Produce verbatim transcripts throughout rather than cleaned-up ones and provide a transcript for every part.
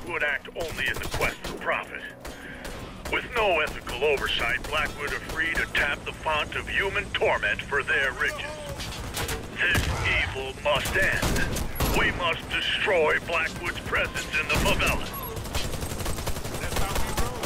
Blackwood act only in the quest for profit. With no ethical oversight, Blackwood are free to tap the font of human torment for their riches. This evil must end. We must destroy Blackwood's presence in the favela. That's how we roll.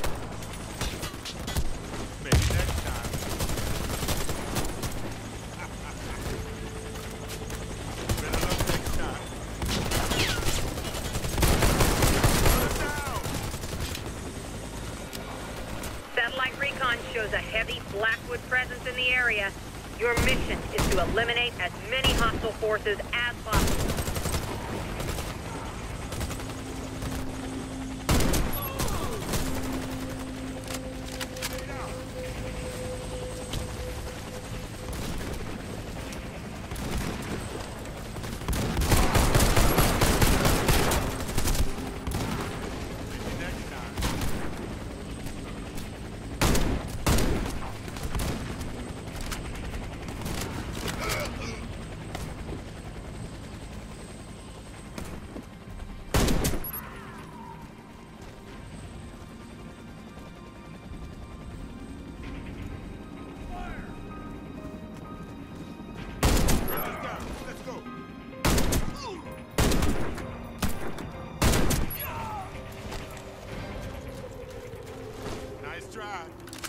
Maybe next time. Better luck next time. Put it down. Satellite recon shows a heavy Blackwood presence in the area. Your mission is to eliminate as many hostile forces as possible. Nice try.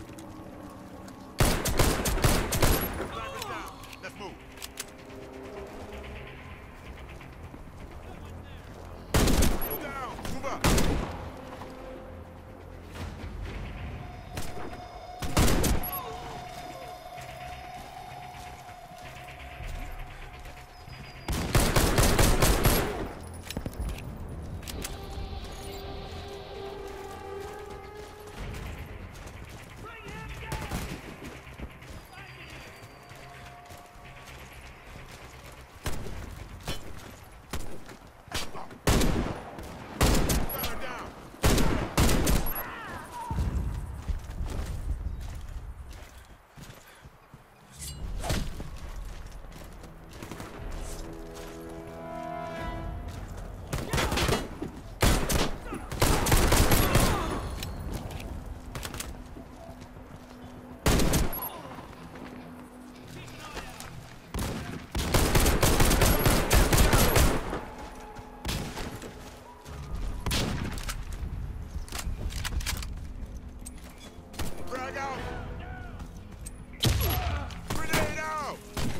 Driver's down. Let's move. Move down. Move up. Frag out! Grenade out!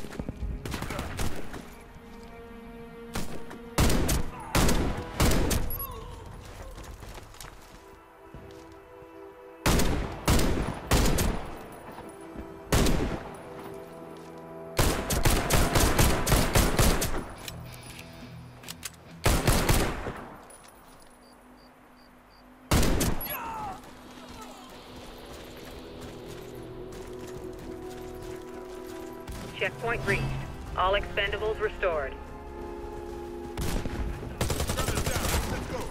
Checkpoint reached. All expendables restored. Gunners down. Let's go.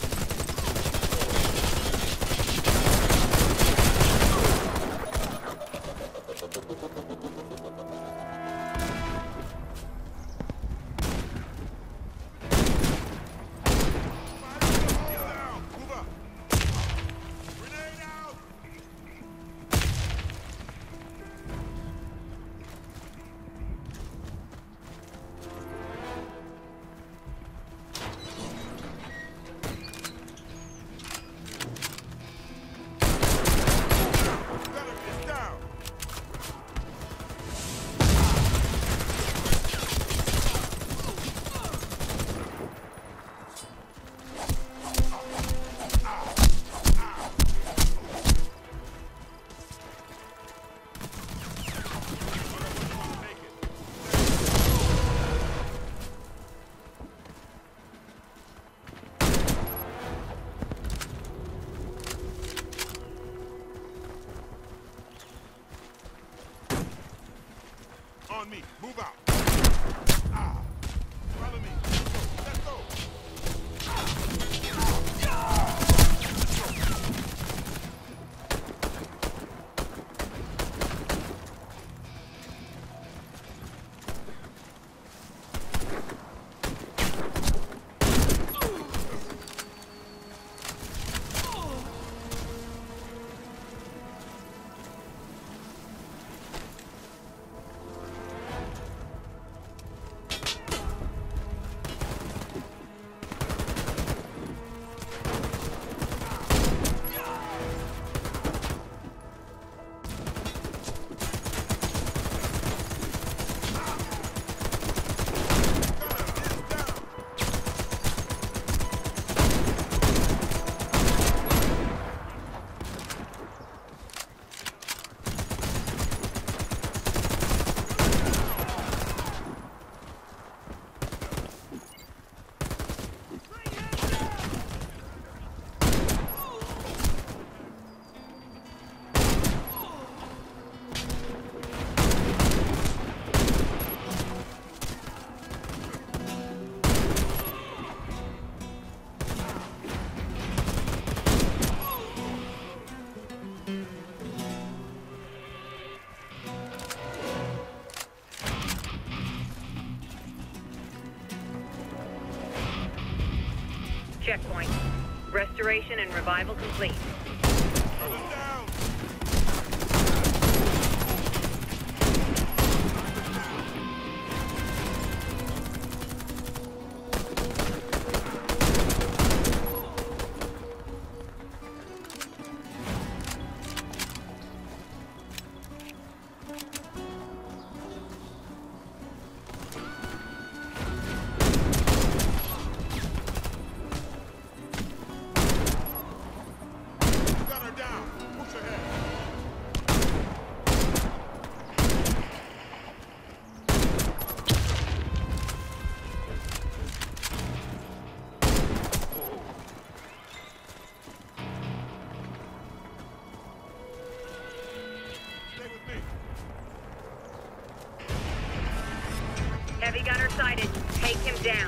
Move up. Grenade out! checkpoint. Restoration and revival complete. Coming down. Gunner down. Push ahead. Stay with me. Heavy gunner sighted. Take him down.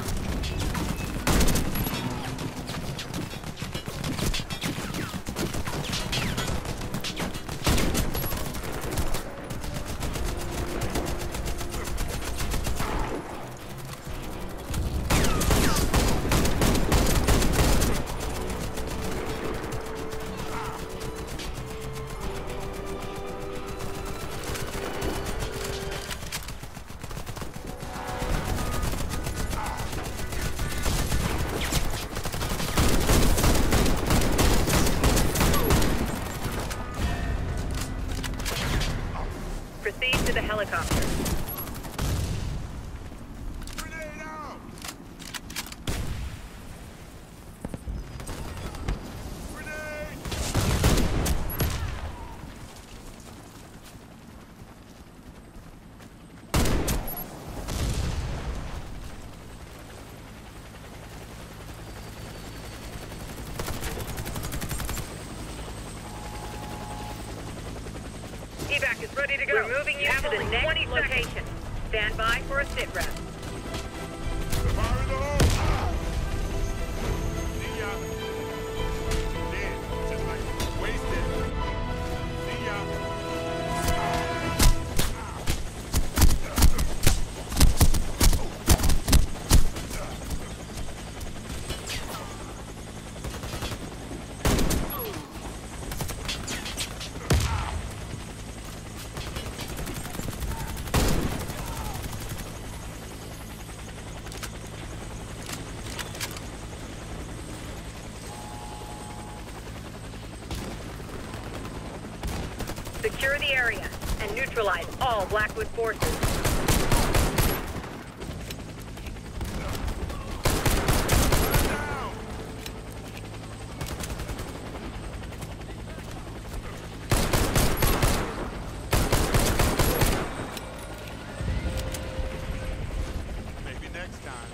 Proceed to the helicopter. Grenade out. Grenade. Evac is ready to go. We're moving you to the next location. Stand by for a sit rep. Fire in the hole. See ya. Dead. Just like wasted. See ya. Secure the area and neutralize all Blackwood forces. Down. Maybe next time.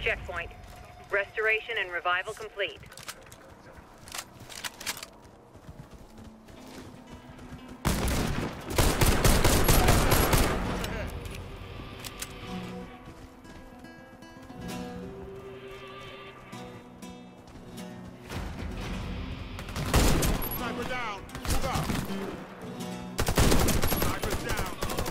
checkpoint. Restoration and revival complete. Sniper down. Move up. Sniper's down.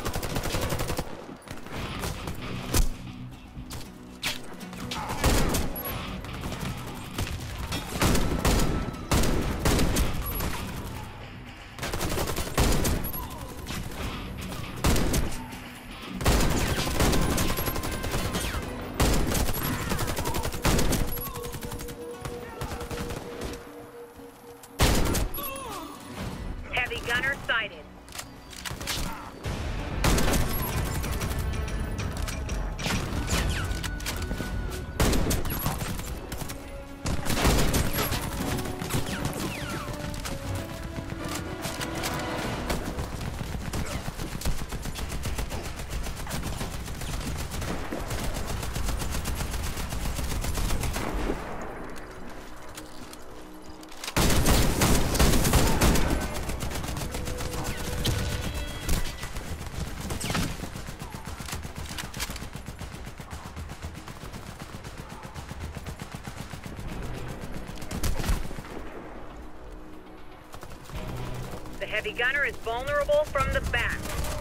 Heavy gunner sighted. The heavy gunner is vulnerable from the back.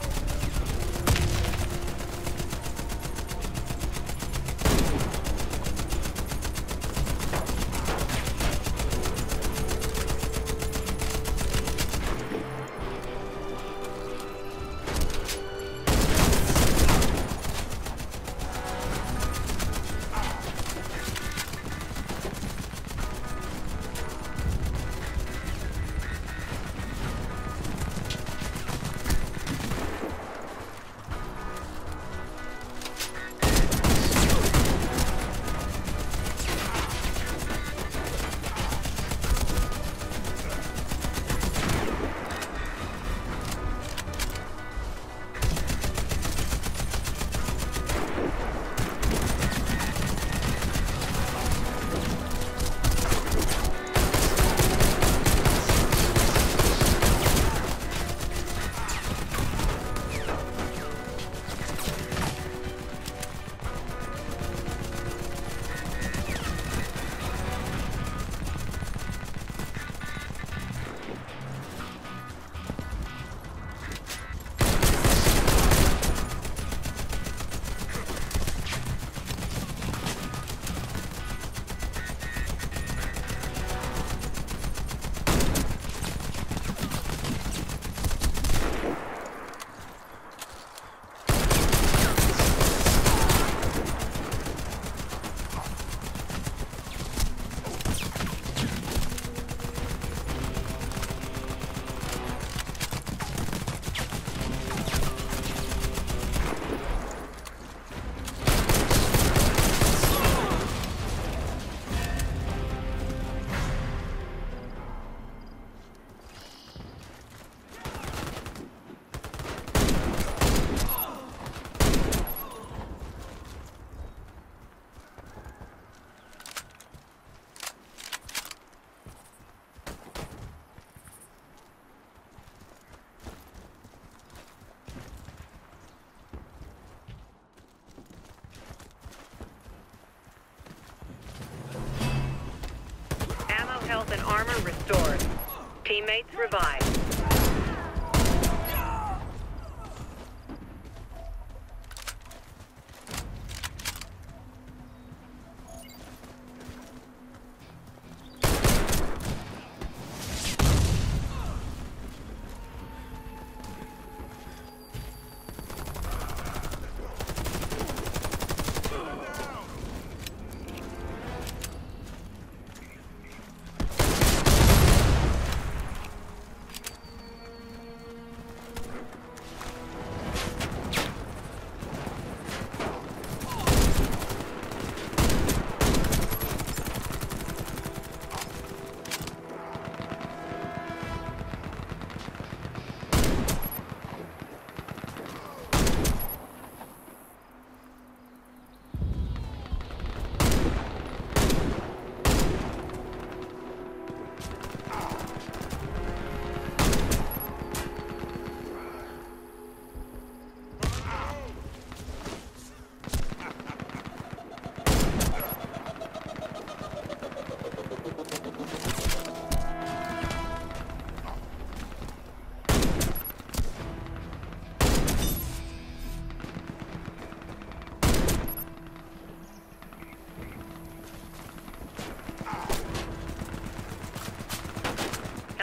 Health and armor restored. Teammates revived.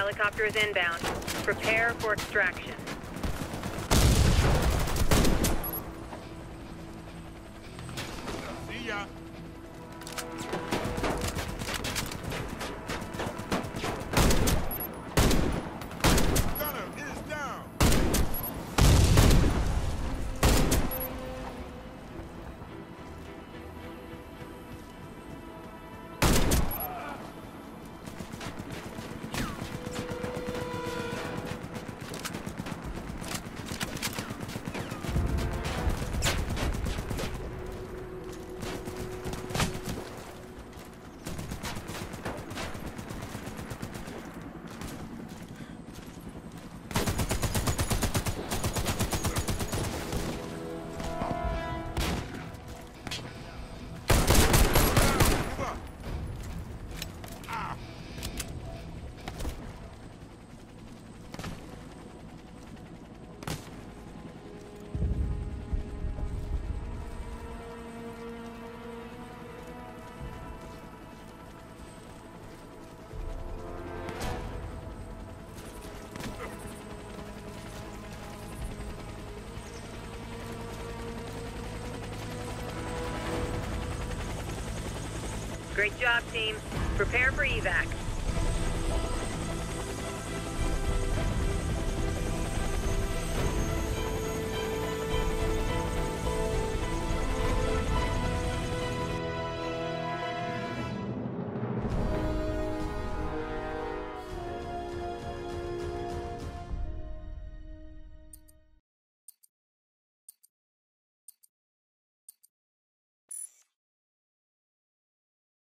Helicopter is inbound. Prepare for extraction. See ya. Gunner is down. Great job, team. Prepare for evac.